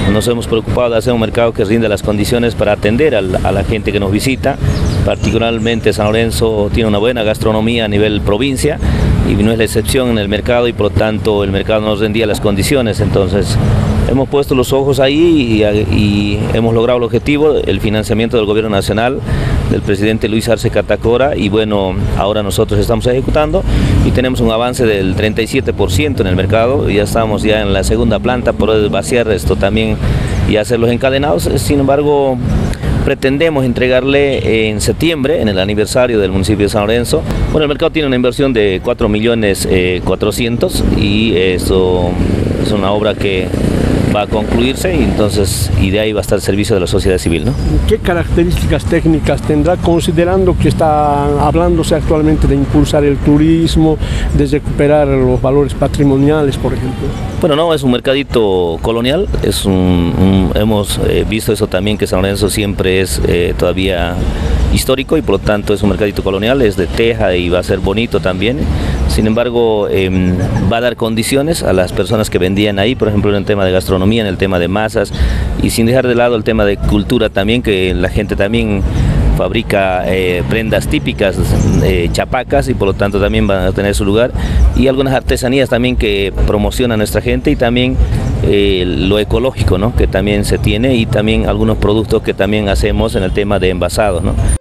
nos hemos preocupado de hacer un mercado que rinda las condiciones para atender a la gente que nos visita. Particularmente San Lorenzo tiene una buena gastronomía a nivel provincia y no es la excepción en el mercado, y por lo tanto el mercado nos rendía las condiciones. Entonces hemos puesto los ojos ahí y hemos logrado el objetivo, el financiamiento del gobierno nacional, del presidente Luis Arce Catacora, y bueno, ahora nosotros estamos ejecutando y tenemos un avance del 37% en el mercado, y ya estamos ya en la segunda planta por vaciar esto también y hacer los encadenados. Sin embargo, pretendemos entregarle en septiembre, en el aniversario del municipio de San Lorenzo. Bueno, el mercado tiene una inversión de 4.400.000 y eso es una obra que va a concluirse, y de ahí va a estar el servicio de la sociedad civil, ¿no? ¿Qué características técnicas tendrá, considerando que está hablándose actualmente de impulsar el turismo, de recuperar los valores patrimoniales, por ejemplo? Bueno, no, es un mercadito colonial, hemos visto eso también, que San Lorenzo siempre es todavía histórico, y por lo tanto es un mercadito colonial, es de teja y va a ser bonito también. Sin embargo, va a dar condiciones a las personas que vendían ahí, por ejemplo en el tema de gastronomía, en el tema de masas, y sin dejar de lado el tema de cultura también, que la gente también fabrica prendas típicas, chapacas, y por lo tanto también van a tener su lugar, y algunas artesanías también que promociona nuestra gente, y también lo ecológico, ¿no?, que también se tiene, y también algunos productos que también hacemos en el tema de envasados, ¿no?